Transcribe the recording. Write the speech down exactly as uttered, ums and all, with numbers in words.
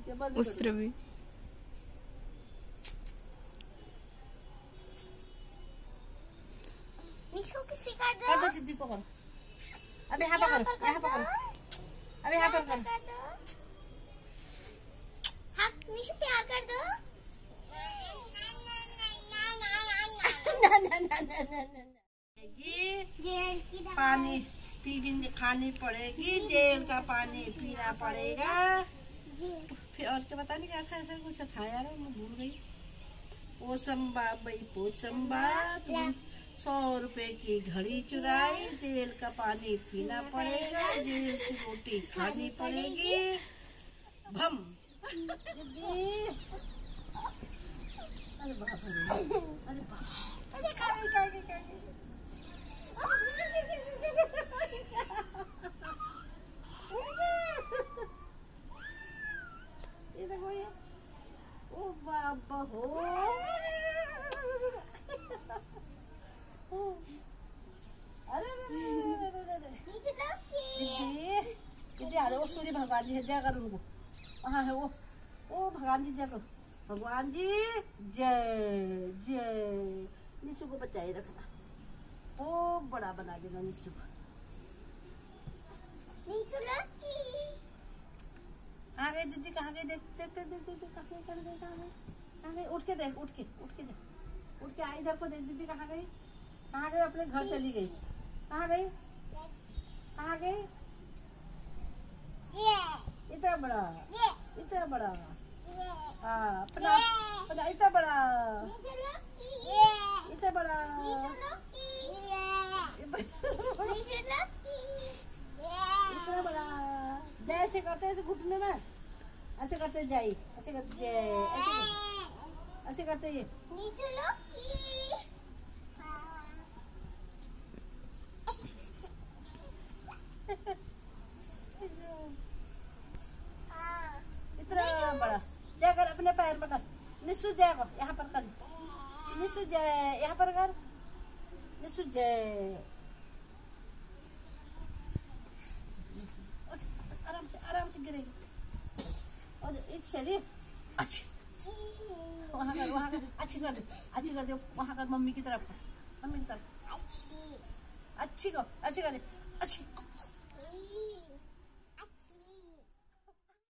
उस तरफ भी निशु किसी कर दो। कर दो दीदी को करो। अब यहाँ पर करो, यहाँ पर करो, अब यहाँ पर करो। हाँ निशु प्यार कर दो। ना ना ना ना ना ना। ये जेल की पानी पी भी खानी पड़ेगी, जेल का पानी पीना पड़ेगा। फिर और क्या बताने क्या था, ऐसा कुछ था यार, मैं भूल गई। पोसम्बा भाई पोसम्बा, तुम सौ रुपए की घड़ी चुराई, जेल का पानी पीना पड़ेगा, जेल की रोटी खानी पड़ेगी। भम। अरे बाप रे, अरे बाप, अरे खा गई खा गई खा गई। ये देखो ये, ओ बाबा हो। अरे दीदी दीदी आ वो सूर्य भगवान जी है, जय कर उनको। वहाँ है वो, ओ भगवान जी जय करो, भगवान जी जय जय। निशु को बचाए रखना, ओ बड़ा बना देना निशु को। आ गई दीदी, कहाँ गई? देख देख देख देख देख कहाँ गई, कहाँ गई, कहाँ गई, कहाँ गई? उठ के देख, उठ के उठ के देख, उठ के आई देखो, देख दीदी कहाँ गई, कहाँ गई? अपने घर चली गई। कहाँ गई, कहाँ गई? इतना बड़ा, इतना बड़ा, हाँ अपना अपना इतना बड़ा, इतना बड़ा, इतना बड़ा। जय ऐसे करते, ऐसे घुटने में ऐसे करते, जाई ऐसे करते, जय ऐसे ऐसे करते ये। इतना बड़ा जय कर, अपने पैर पर कर निशु, जय कर, यहाँ पर कर निशु, जय यहाँ पर कर निशु, जय। आराम से आराम से गिरेगी। और एक शरीर अच्छी, वहाँ कर, वहाँ कर, अच्छी कर दे, अच्छी कर दे, वहाँ कर, मम्मी की तरफ, मम्मी की तरफ अच्छी कर, अच्छी कर, अच्छी